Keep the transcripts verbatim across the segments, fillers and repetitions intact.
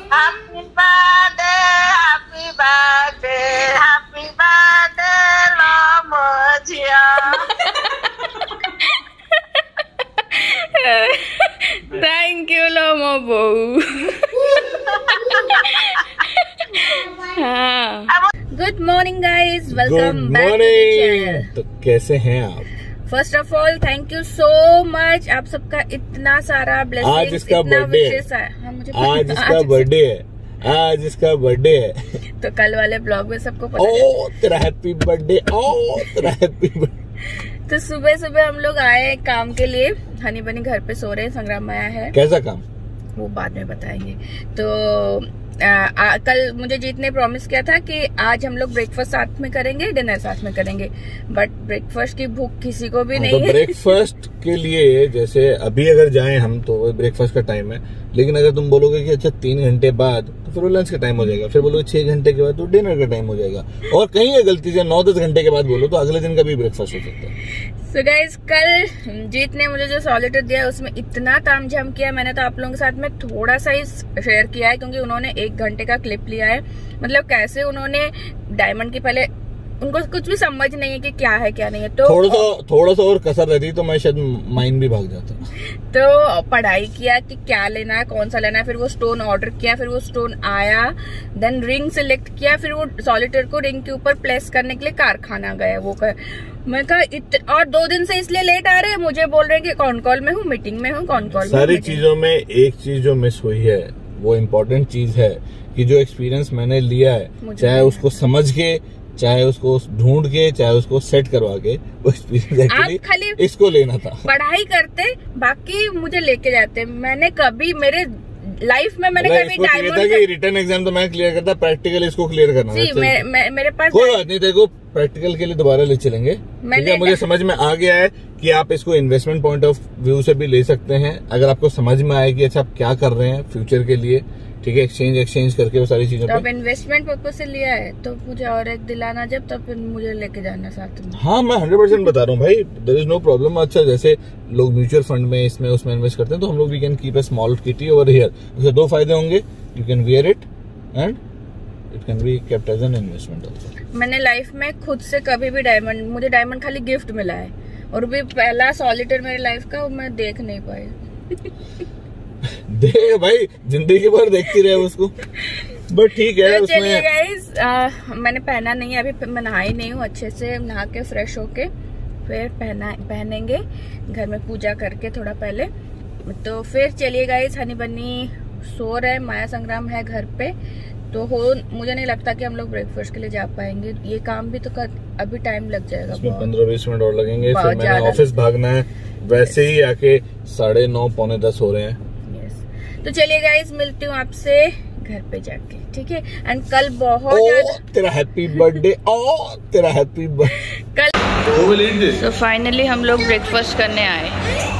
Happy birthday, happy birthday, happy birthday, Lamojia. Thank you, Lomo Bou. हाँ. Good morning, guys. Welcome Good back morning. to the channel. तो कैसे हैं आप? First of all thank you so much, आप सबका इतना सारा blessings, आज इसका इतना बर्थडे है। विशेष है। हाँ, मुझे आज इसका बर्थडे है, आज इसका बर्थडे है। तो कल वाले ब्लॉग में सबको पता है। ओ तेरा हैप्पी बर्थडे, ओ तेरा हैप्पी बर्थडे। तो सुबह सुबह हम लोग आए काम के लिए, हनी बनी घर पे सो रहे हैं, संग्राम आया है। कैसा काम? वो बाद में बताएंगे। तो आ, आ, कल मुझे जीत ने प्रॉमिस किया था कि आज हम लोग ब्रेकफास्ट साथ में करेंगे, डिनर साथ में करेंगे, बट ब्रेकफास्ट की भूख किसी को भी नहीं तो है। ब्रेकफास्ट के लिए जैसे अभी अगर जाएं हम तो ब्रेकफास्ट का टाइम है, लेकिन अगर तुम बोलोगे कि अच्छा तीन घंटे बाद तो फिर वो लंच का टाइम हो जाएगा, फिर बोलोगे छह घंटे के बाद तो डिनर का टाइम हो जाएगा, और कहीं गलती से नौ दस घंटे के बाद बोलो तो अगले दिन का भी ब्रेकफास्ट हो सकता है। So guys, कल जीत ने मुझे जो सॉलिटर दिया उसमें इतना तामझाम किया, मैंने तो आप लोगों के साथ में थोड़ा सा ही शेयर किया है क्योंकि उन्होंने एक घंटे का क्लिप लिया है। मतलब कैसे उन्होंने डायमंड की, पहले उनको कुछ भी समझ नहीं है कि क्या है क्या नहीं है, तो थोड़ा सा थोड़ा सा और कसर रहती तो मैं शायद माइंड भी भाग जाता। तो पढ़ाई किया कि क्या लेना है, कौन सा लेना है, फिर वो स्टोन ऑर्डर किया, फिर वो स्टोन आया, देन रिंग सिलेक्ट किया, फिर वो सॉलिटर को रिंग के ऊपर प्लेस करने के लिए कारखाना गया। वो कर मैं कहा इत... और दो दिन से इसलिए लेट आ रहे हैं, मुझे बोल रहे हैं कि कौन कॉल में हूँ, मीटिंग में हूँ, कौन कॉल में। सारी चीजों में एक चीज जो मिस हुई है वो इम्पोर्टेंट चीज है कि जो एक्सपीरियंस मैंने लिया है, चाहे उसको समझ के, चाहे उसको ढूंढ के, चाहे उसको सेट करवा के, वो एक्सपीरियंस एक्चुअली इसको लेना था। पढ़ाई करते, बाकी मुझे लेके जाते। मैंने कभी मेरे लाइफ में मैंने कभी डायमंड था कि रिटर्न एग्जाम तो मैं क्लियर करता, प्रैक्टिकल इसको क्लियर करना जी, मे, मे, मेरे पास कोई बात नहीं, देखो प्रैक्टिकल के लिए दोबारा ले चलेंगे। ठीक है, मुझे समझ में आ गया है कि आप इसको इन्वेस्टमेंट पॉइंट ऑफ व्यू से भी ले सकते हैं, अगर आपको समझ में आए कि अच्छा आप क्या कर रहे हैं फ्यूचर के लिए। ठीक है, एक्सचेंज एक्सचेंज करके वो सारी चीजों तो अब इन्वेस्टमेंट पर्पज से लिया है तो मुझे और एक दिलाना जब, तब फिर मुझे लेके जाना साथ में। हाँ, मैं हंड्रेड परसेंट बता रहा हूँ भाई, देयर इज नो प्रॉब्लम। अच्छा, जैसे लोग म्यूचुअल फंड में इसमें उसमें इन्वेस्ट करते हैं तो हम लोग we can keep a small kitty over here. उससे दो फायदे होंगे, you can wear it and it can be kept as an investment also. मैंने लाइफ में खुद से कभी भी डायमंड, मुझे डायमंड खाली गिफ्ट मिला है, और भी पहला सॉलिटर मेरी लाइफ का मैं देख नहीं पाई। देख भाई, जिंदगी भर देखती रहे उसको, बट ठीक है। तो उसमें चलिए गाइस, मैंने पहना नहीं है अभी, मैं नहाई नहीं हूँ, अच्छे से नहा के फ्रेश होके फिर पहना पहनेंगे घर में पूजा करके थोड़ा पहले। तो फिर चलिए गाइस, हनी बनी सो रहे, माया संग्राम है घर पे, तो हो मुझे नहीं लगता कि हम लोग ब्रेकफास्ट के लिए जा पाएंगे। ये काम भी तो कर, अभी टाइम लग जाएगा, पंद्रह बीस मिनट और लगेंगे, फिर मैंने ऑफिस भागना है। वैसे ही आके साढ़े नौ पौने दस हो रहे हैं। तो चलिए गाइस, मिलती हूँ आपसे घर पे जाके, ठीक है। एंड कल बहुत ज्यादा तेरा हैप्पी बर्थडे, ओ तेरा हैप्पी बर्थडे कल। तो फाइनली हम लोग ब्रेकफास्ट करने आए।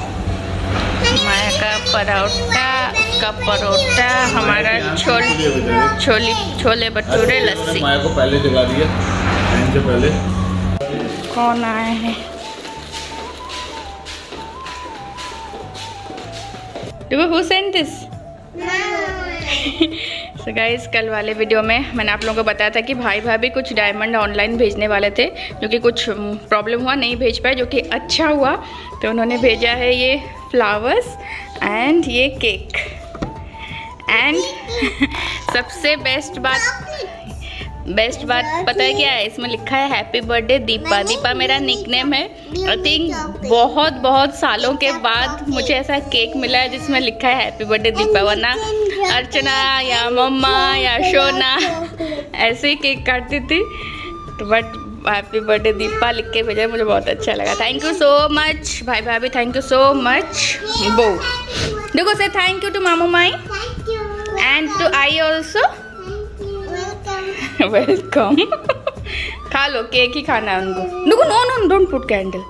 माया का परोठा, उसका परोठा, हमारा छोल छोली छोले भटूरे, लस्सी। माया को पहले जगा दिया, टाइम से पहले। कौन आए हैं? देखो who sent this? So guys, कल वाले वीडियो में मैंने आप लोगों को बताया था कि भाई भाभी कुछ डायमंड ऑनलाइन भेजने वाले थे, जो कि कुछ प्रॉब्लम हुआ, नहीं भेज पाए, जो कि अच्छा हुआ। तो उन्होंने भेजा है ये फ्लावर्स एंड ये केक एंड सबसे बेस्ट बात बेस्ट बात पता है क्या है? इसमें लिखा है हैप्पी बर्थडे दीपा। दीपा मेरा निकनेम है। आई थिंक बहुत बहुत सालों के बाद मुझे ऐसा केक मिला है जिसमें लिखा है हैप्पी बर्थडे दीपा, वरना अर्चना या मम्मा या शोना ऐसे ही केक काटती थी। तो बट हैप्पी बर्थडे दीपा लिख के भेजा, मुझे बहुत अच्छा लगा। थैंक यू सो मच भाई भाभी, थैंक यू सो मच। बो देखो, से थैंक यू टू मामू माई and to I also. Welcome. खा लो, केक ही खाना है उनको। No no no, don't put candle.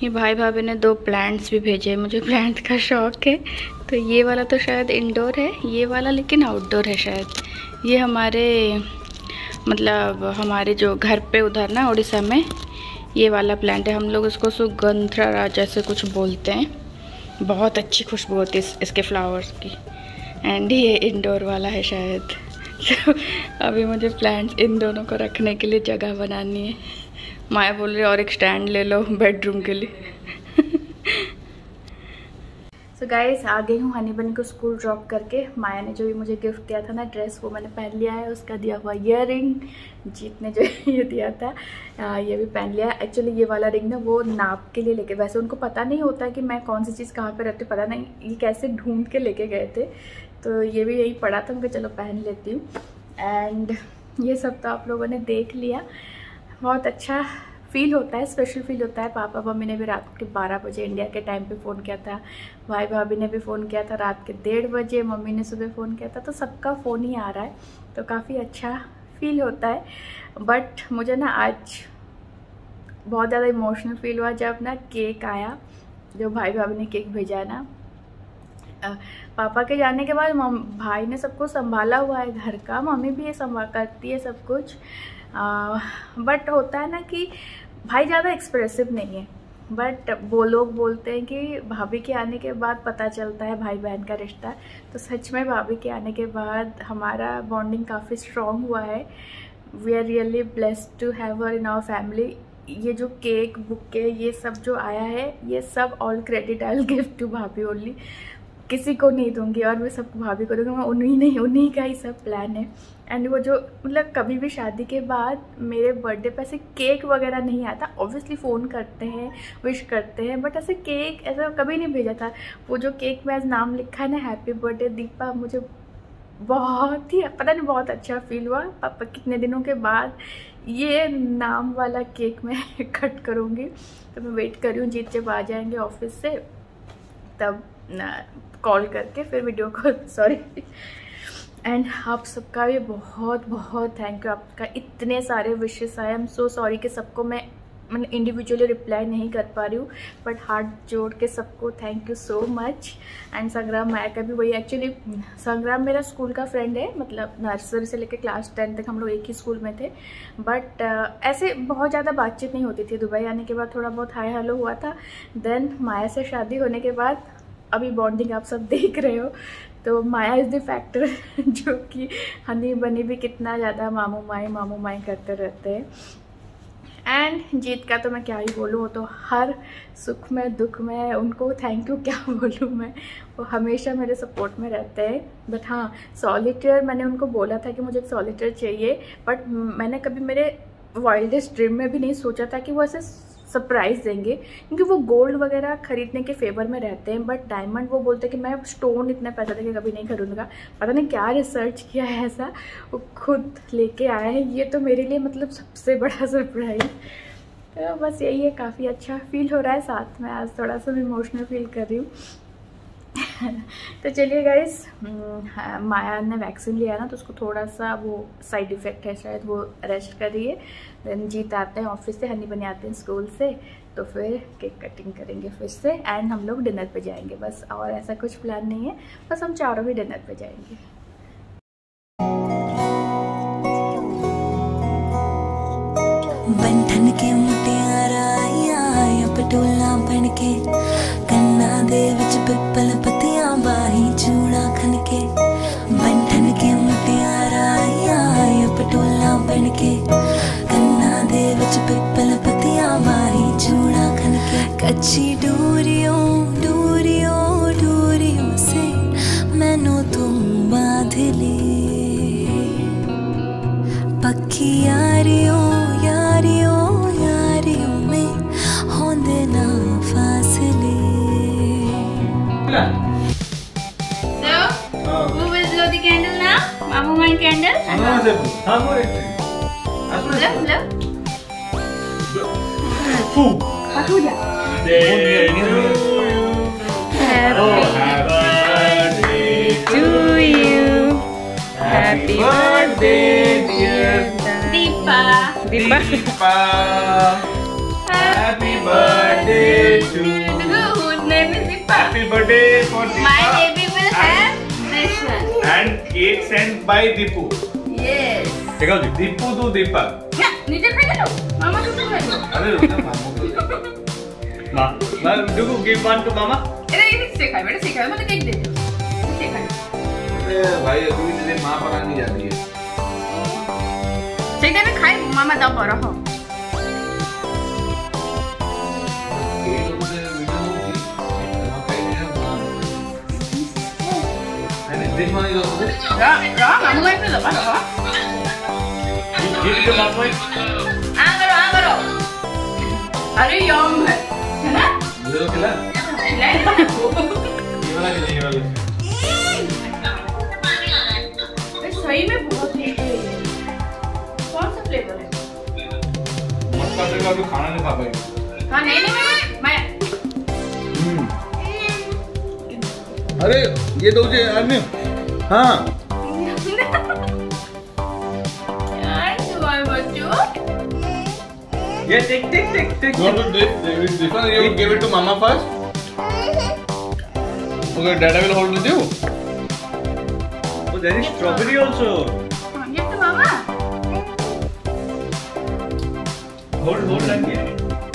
ये भाई भाभी ने दो प्लांट्स भी भेजे, मुझे प्लांट का शौक है। तो ये वाला तो शायद इंडोर है, ये वाला लेकिन आउटडोर है शायद। ये हमारे मतलब हमारे जो घर पे उधर ना उड़ीसा में ये वाला प्लांट है, हम लोग इसको सुगंधरा जैसे कुछ बोलते हैं। बहुत अच्छी खुशबू होती है इसके फ्लावर्स की। एंड ये इंडोर वाला है शायद। तो अभी मुझे प्लांट्स इन दोनों को रखने के लिए जगह बनानी है। माया बोल रही है और एक स्टैंड ले लो बेडरूम के लिए। तो गाइस आ गई हूँ हनी बनी को स्कूल ड्रॉप करके। माया ने जो भी मुझे गिफ्ट दिया था ना ड्रेस, वो मैंने पहन लिया है। उसका दिया हुआ ईयर रिंग जीत ने जो ये दिया था आ, ये भी पहन लिया। एक्चुअली ये वाला रिंग ना वो नाप के लिए लेके, वैसे उनको पता नहीं होता कि मैं कौन सी चीज़ कहाँ पे रहती हूँ, पता नहीं ये कैसे ढूंढ के लेके गए थे। तो ये भी यही पड़ा था, मैं चलो पहन लेती हूँ। एंड ये सब तो आप लोगों ने देख लिया। बहुत अच्छा फील होता है, स्पेशल फील होता है। पापा मम्मी ने भी रात के बारह बजे इंडिया के टाइम पे फ़ोन किया था, भाई भाभी ने भी फ़ोन किया था रात के डेढ़ बजे, मम्मी ने सुबह फ़ोन किया था। तो सबका फ़ोन ही आ रहा है, तो काफ़ी अच्छा फील होता है। बट मुझे ना आज बहुत ज़्यादा इमोशनल फील हुआ जब ना केक आया, जो भाई भाभी ने केक भेजा है ना। पापा के जाने के बाद भाई ने सबको संभाला हुआ है घर का, मम्मी भी ये संभाल करती है सब कुछ। बट होता है ना कि भाई ज़्यादा एक्सप्रेसिव नहीं है, बट वो लोग बोलते हैं कि भाभी के आने के बाद पता चलता है भाई बहन का रिश्ता। तो सच में भाभी के आने के बाद हमारा बॉन्डिंग काफ़ी स्ट्रॉन्ग हुआ है। We are really blessed to have her in our family. ये जो केक बुके ये सब जो आया है, ये सब all credit I will give to bhabhi only. किसी को नहीं दूंगी और मैं सबको भाभी को दूंगी। मैं उन्हीं नहीं उन्हीं का ही सब प्लान है। एंड वो जो मतलब कभी भी शादी के बाद मेरे बर्थडे पे ऐसे केक वगैरह नहीं आता। ऑब्वियसली फ़ोन करते हैं, विश करते हैं, बट ऐसे केक ऐसा कभी नहीं भेजा था। वो जो केक में आज नाम लिखा है ना, हैप्पी बर्थडे दीपा, मुझे बहुत ही पता नहीं बहुत अच्छा फील हुआ। पापा कितने दिनों के बाद ये नाम वाला केक मैं कट करूँगी। तो मैं वेट कर रही हूँ जीत जब आ जाएंगे ऑफिस से, तब कॉल करके फिर वीडियो कॉल सॉरी। एंड आप सबका भी बहुत बहुत थैंक यू। आपका इतने सारे विशेस आए। आई एम सो सॉरी कि सबको मैं मैंने इंडिविजुअली रिप्लाई नहीं कर पा रही हूँ, बट हाथ जोड़ के सबको thank you so much. And Sangram Maya का भी वही। एक्चुअली संग्राम मेरा स्कूल का फ्रेंड है, मतलब नर्सरी से लेकर क्लास टेन तक हम लोग एक ही स्कूल में थे। बट uh, ऐसे बहुत ज़्यादा बातचीत नहीं होती थी। दुबई आने के बाद थोड़ा बहुत हाय हेलो हुआ था। देन माया से शादी होने के बाद अभी बॉन्डिंग आप सब देख रहे हो। तो माया इज़ द फैक्टर जो कि हनी बनी भी कितना ज़्यादा मामू माई मामू माई करते रहते हैं। एंड जीत का तो मैं क्या ही बोलूँ, वो तो हर सुख में दुख में उनको थैंक यू क्या बोलूँ मैं, वो हमेशा मेरे सपोर्ट में रहते हैं। बट हाँ, सॉलिटेयर मैंने उनको बोला था कि मुझे एक सॉलिटेयर चाहिए, बट मैंने कभी मेरे वाइल्डेस्ट ड्रीम में भी नहीं सोचा था कि वो ऐसे सरप्राइज़ देंगे, क्योंकि वो गोल्ड वगैरह खरीदने के फेवर में रहते हैं। बट डायमंड वो बोलते हैं कि मैं स्टोन इतने पैसे देके कभी नहीं खरीदूंगा। पता नहीं क्या रिसर्च किया है ऐसा, वो खुद लेके आया है। ये तो मेरे लिए मतलब सबसे बड़ा सरप्राइज़। तो बस यही है, काफ़ी अच्छा फील हो रहा है। साथ में आज थोड़ा सा इमोशनल फील कर रही हूँ। तो चलिए गाइस, माया ने वैक्सीन लिया ना, तो उसको थोड़ा सा वो साइड इफ़ेक्ट है शायद, वो रेस्ट कर रही है। देन जीत आते हैं ऑफिस से, हनी बनी आते हैं स्कूल से, तो फिर केक कटिंग करेंगे फिर से। एंड हम लोग डिनर पे जाएंगे बस, और ऐसा कुछ प्लान नहीं है, बस हम चारों भी डिनर पे जाएंगे। बंधन के मुटियारा आया पटोला बन के, कन्ना दे विच पिपल पतियां बाही चूड़ा खन के। बंधन के मुटियारा आया पटोला बन के, कन्ना दे विच पिपल पतियां बाही चूड़ा खन के। कच्ची डोरियों डोरियों डोरियों से मैनू तुम बांध ले, पक्की यारियों यारियों यारियों में होंदे ना फासले। So, who will blow the candle now? Mamu my candle? Blow, blow. Happy birthday, dear Deepa. Deepa. Happy birthday birthday for My Deepa baby will have this one. and cake sent by Deepu. Yes. देखो जी, Deepu to Deepa. नीचे खा लो, मामा को खा लो। अरे रुक जा, मामू को दे। माँ, मैं देखो give one to मामा. अरे इससे खाए बेटा, इससे खाए, मुझे केक दे दो। इससे खाए। अरे भाई अभी तेरे माँ बनानी जाती है। ठीक है, मैं खाए, मामा दब रहा हूँ। रा, रा, मामू भाई पे दबा, दबा। Give it to मामू भाई. आ करो, आ करो। अरे यम है, है ना? मुझे तो खिला. खिलाए ना? ये वाला खिला, ये वाला. सही में बहुत मीठे हैं। कौन सा फ्लेवर है? मक्का से अभी खाना नहीं खा पाएंगे. हाँ नहीं नहीं मैं मैं अरे ये दो जे आदमी. हाँ. यार तुम्हारे बच्चों ये टिक टिक टिक टिक. You want to this this one? You give it to mama first. Okay, Dada will hold with you. Oh, there is strawberry also. ये तो मामा Hold hold like it.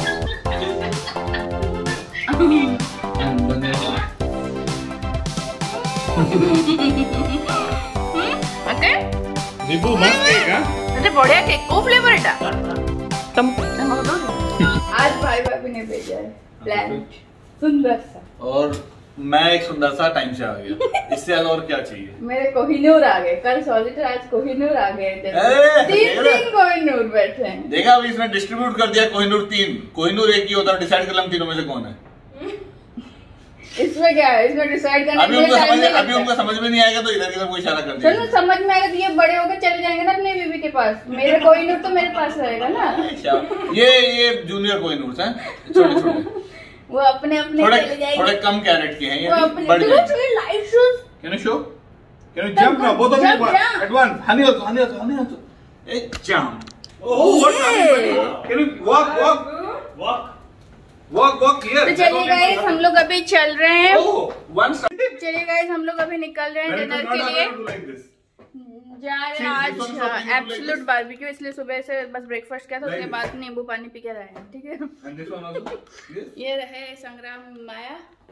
Okay Deepu मस्त केक हाँ. अरे बढ़िया केक को फ्लेवर है तुम आज भाई भाभी ने भेजा है प्लान सुंदर सा और मैं एक सुंदर सा टाइम से आ गया. इससे ज्यादा और क्या चाहिए. मेरे कोहिनूर आ गए कल सॉलिटर आज कोहिनूर आ गए थे. ए, तीन तीन कोहिनूर बैठे हैं. देखा अभी इसने डिस्ट्रीब्यूट कर दिया. कोहिनूर तीन. कोहिनूर एक ही होता है. डिसाइड कर लो हम तीनों में से कौन है. इसमें क्या है इसमें डिसाइड करने अभी उनको समझ अभी उनको समझ में नहीं आएगा तो इधर की तरफ कोई इशारा कर चलो दिया. समझ में आएगा तो ये बड़े होकर चले जाएंगे ना अपने बीबी के पास. मेरे कोहिनूर तो मेरे पास रहेगा ना. ये ये जूनियर कोहिनूर हैं. छोटे छोटे वो अपने अपने थोड़े चले जाएंगे. थोड़े कम कैरेट के हैं ये. वो अपने बड़े चलो चलो live shoes can you show can you jump now both of you at one. Honey also honey also honey also a jump. Oh what can you walk walk walk walk walk here. तो चलिए guys हम लोग अभी चल रहे हैं. ओह one चलिए guys हम लोग अभी निकल रहे हैं डिनर के लिए. जा रहे हैं आज एब्सोल्यूट बारबेक्यू. इसलिए सुबह से बस ब्रेकफास्ट किया था उसके बाद नींबू पानी पी के रहे हैं. ठीक है ये रहे संग्राम माया.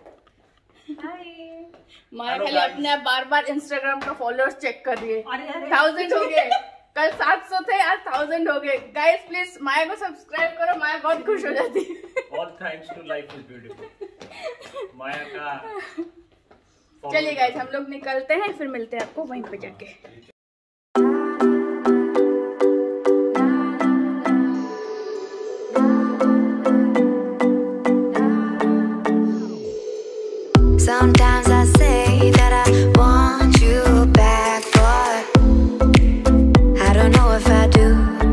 माया खाली अपने आप बार बार इंस्टाग्राम का फॉलोअर्स चेक कर रही है. थाउजेंड हो गए कल सात सौ थे आज थाउजेंड हो गए. गाइस प्लीज माया को सब्सक्राइब करो. माया बहुत खुश हो जाती है. All thanks to Life is Beautiful. माया का. चलिए गाइस हम लोग निकलते हैं फिर मिलते हैं आपको वहीं पे जाके. Sometimes I say that I want you back, but I don't know if I do.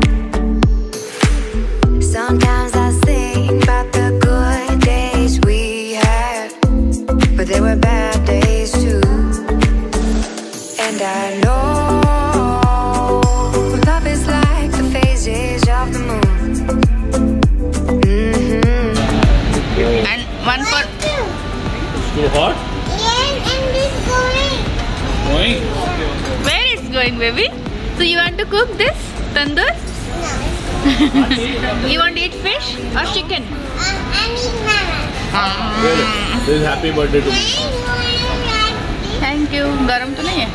Sometimes I think about the good days we had, but they were bad days too. And I know love is like the phases of the moon. Mm-hmm. And one for too hot. Going. where is going baby? So you want to cook this tandoor? You want to eat fish or chicken? This is happy birthday to me. Thank you. गरम तो नहीं है?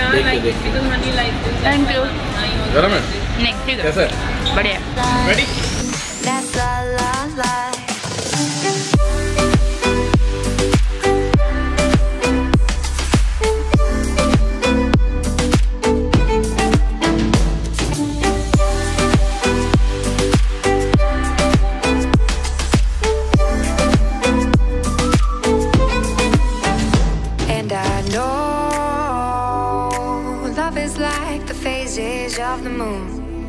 Thank you. गरम है. नहीं ठीक है. कैसा है? बढ़िया. Ready? That's la la la. And I know love is like the phases of the moon.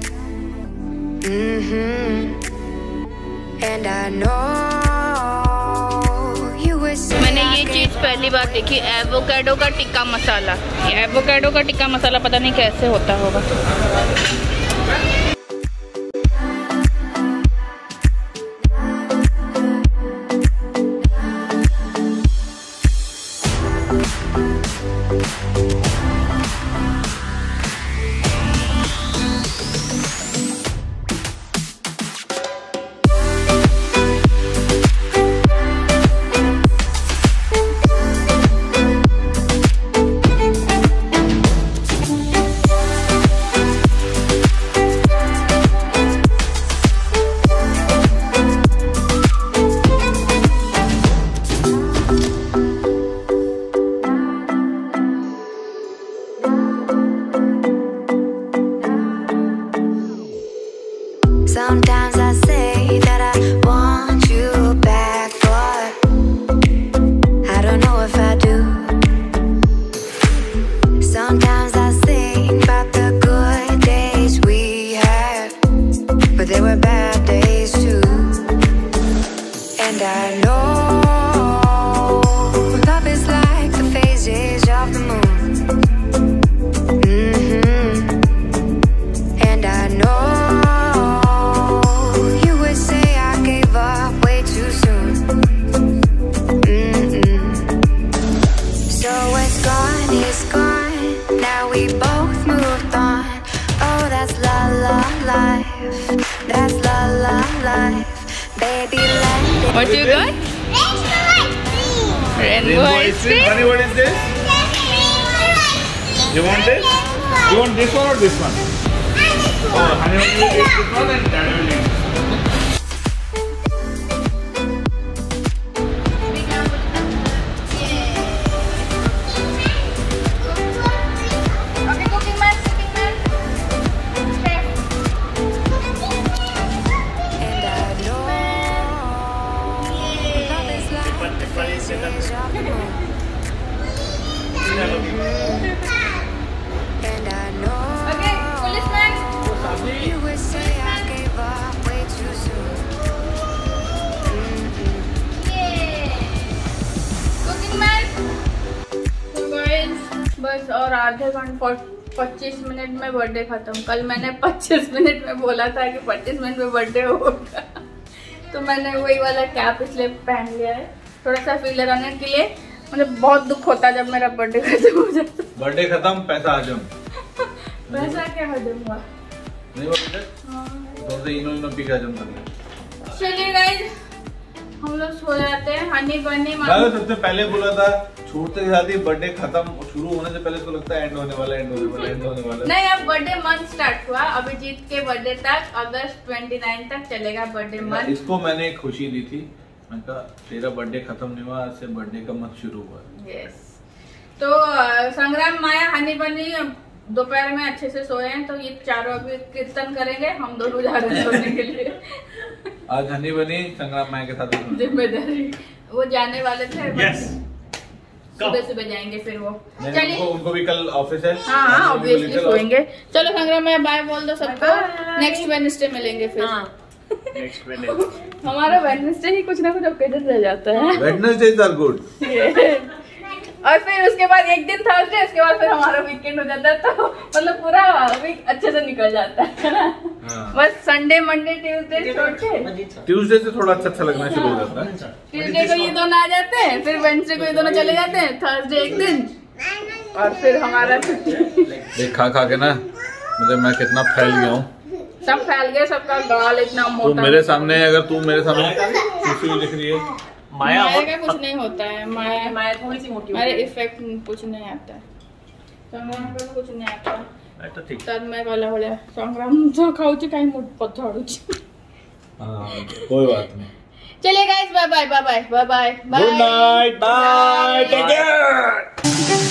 Mm-hmm. And I know you were saying मैंने ये चीज़ पहली बार देखी एवोकाडो का टिक्का मसाला. ये एवोकाडो का टिक्का मसाला पता नहीं कैसे होता होगा. And I know love is like the phases of the moon. Mm-hmm. And I know you would say I gave up way too soon. Mm-mm. So what's gone is gone. Now we both moved on. Oh, that's la la life. That's la la life. Baby, let it. What you got? Rainbow ice cream. Honey, what is this? You want this? You want this one or this one? Oh, honey, will eat this one and that will eat. Okay, cooking man, cooking man. Chef. And I know love is like the phases of the moon. And I know Okay, policeman. you would say I gave up way too soon. Cooking man. तो guys बस और आधे घंटे पच्चीस minute में birthday खत्म। कल मैंने पच्चीस मिनट में बोला था कि पच्चीस मिनट में बर्थडे होगा, तो मैंने वही वाला कैप इसलिए पहन लिया है थोड़ा सा फील लगाने के लिए। मुझे बहुत दुख होता है जब मेरा बर्थडे खत्म हो जाता। बर्थडे खत्म, पैसा हजम। पैसा क्या हजम हुआ? नहीं बोलते? थोड़ा सा इनो इनो पी के हजम कर ले। चलिए गाइस हम लोग सो जाते हैं। हनी बनी मैंने सबसे पहले बोला था छूटते के साथ ही बर्थडे खत्म शुरू होने से पहले इसको लगता है एंड होने वाला एंड होने वाला एंड होने वाला। नहीं, अब बर्थडे मंथ स्टार्ट हुआ। अभिजीत के बर्थडे तक अगस्त उनतीस तक चलेगा बर्थडे मंथ। इसको मैंने एक खुशी दी थी, मैंने कहा तेरा बर्थडे खत्म नहीं हुआ, आज से बर्थडे का मंथ शुरू हुआ। यस। तो अ, संग्राम माया हनी बनी दोपहर में अच्छे से सोए हैं, तो ये चारों अभी कीर्तन करेंगे। हम दोनों जा रहे हैं सोने के लिए। आज हनी बनी संग्राम माया के साथ जिम्मेदारी वो जाने वाले थे। Yes. सुबह सुबह जाएंगे फिर वो। नहीं, चलिए उनको, उनको भी कल ऑफिस है। हाँ हाँ ऑब्वियसली सोएंगे। चलो संग्राम माया बाय बोल दो सबको। नेक्स्ट वेडनेसडे मिलेंगे फिर। Next Wednesday. हमारा वेडनेसडे ही कुछ ना कुछ ओकेजन रह जाता है। Wednesdays are good. और फिर उसके बाद एक दिन थर्सडे, उसके बाद फिर हमारा वीकेंड हो जाता है, तो मतलब पूरा वीक अच्छे से निकल जाता है ना। हाँ। बस संडे मंडे ट्यूसडे छोड़ के ट्यूसडे से थोड़ा अच्छा अच्छा लगना शुरू हो जाता है। ट्यूसडे को ये दोनों आ जाते हैं, फिर वेडनेसडे को ये दोनों चले जाते हैं, थर्सडे एक दिन और फिर हमारा छुट्टी। देख खा खा के ना मतलब मैं कितना फैल गया हूँ। सब फैल गया, सबका गाल इतना तो मोटा। मेरे सामने अगर तू मेरे सामने खुशी दिख रही है। माया माया का कुछ नहीं होता है। माया माया थोड़ी सी मोटी मेरे इफेक्ट कुछ नहीं आता है। संग्राम को कुछ नहीं आता है। तो ठीक तब मैं गला भलिया संग्राम जो खाऊची काही मोठ पथाडूची। हाँ कोई बात नहीं। चलिए guys bye bye bye bye bye bye. Good night bye take care.